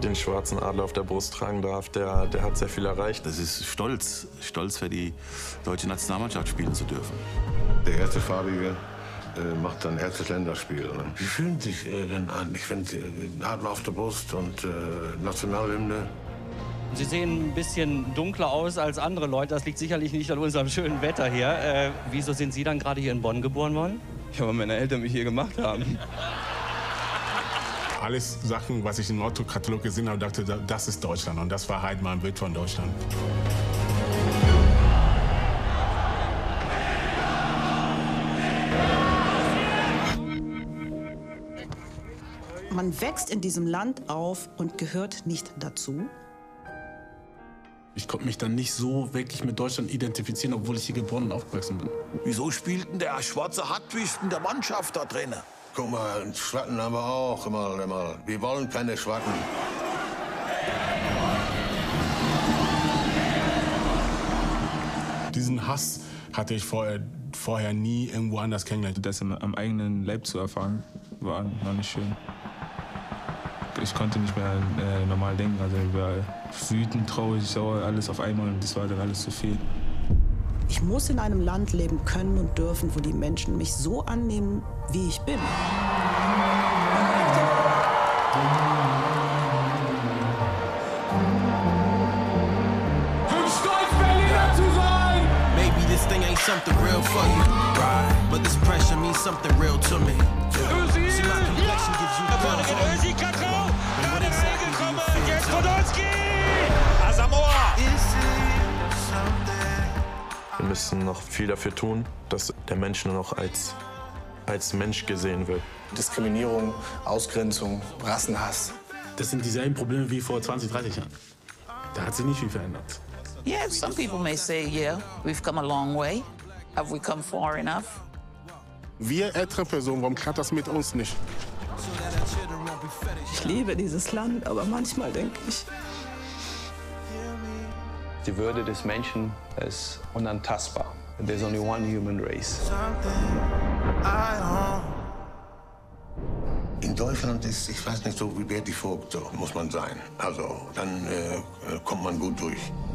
den schwarzen Adler auf der Brust tragen darf, der hat sehr viel erreicht. Das ist stolz für die deutsche Nationalmannschaft spielen zu dürfen. Der erste Farbige macht sein erstes Länderspiel. Wie fühlen Sie sich denn an? Ich finde, Adler auf der Brust und Nationalhymne. Sie sehen ein bisschen dunkler aus als andere Leute. Das liegt sicherlich nicht an unserem schönen Wetter hier. Wieso sind Sie dann gerade hier in Bonn geboren worden? Ja, weil meine Eltern mich hier gemacht haben. Alles Sachen, was ich im Autokatalog gesehen habe, dachte, das ist Deutschland. Und das war halt mal ein Bild von Deutschland. Man wächst in diesem Land auf und gehört nicht dazu. Ich konnte mich dann nicht so wirklich mit Deutschland identifizieren, obwohl ich hier geboren und aufgewachsen bin. Wieso spielt denn der schwarze Hattwist in der Mannschaft da drin? Guck mal, Schwatten haben wir auch immer. Wir wollen keine Schwatten. Diesen Hass hatte ich vorher nie irgendwo anders kennengelernt. Das am eigenen Leib zu erfahren, war noch nicht schön. Ich konnte nicht mehr normal denken. Also ich war wütend, traurig, sauer, alles auf einmal. Und das war dann alles zu viel. Ich muss in einem Land leben können und dürfen, wo die Menschen mich so annehmen, wie ich bin. Bin stolz, Berliner zu sein! Maybe this thing ain't something real for you, but this pressure means something real to me. See, my complexion gives you pause on Özil Kakao! And what exactly do you feel? Jetzt Podolski! Asamoah! Wir müssen noch viel dafür tun, dass der Mensch nur noch als Mensch gesehen wird. Diskriminierung, Ausgrenzung, Rassenhass. Das sind dieselben Probleme wie vor 20, 30 Jahren. Da hat sich nicht viel verändert. Yeah, some people may say, yeah, we've come a long way. Have we come far enough? Wir ältere Personen, warum klappt das mit uns nicht? Ich liebe dieses Land, aber manchmal denke ich, Die Würde des Menschen ist unantastbar. There's only one human race. In Deutschland ist, ich weiß nicht, so wie Berti Vogt, so muss man sein. Also, dann kommt man gut durch.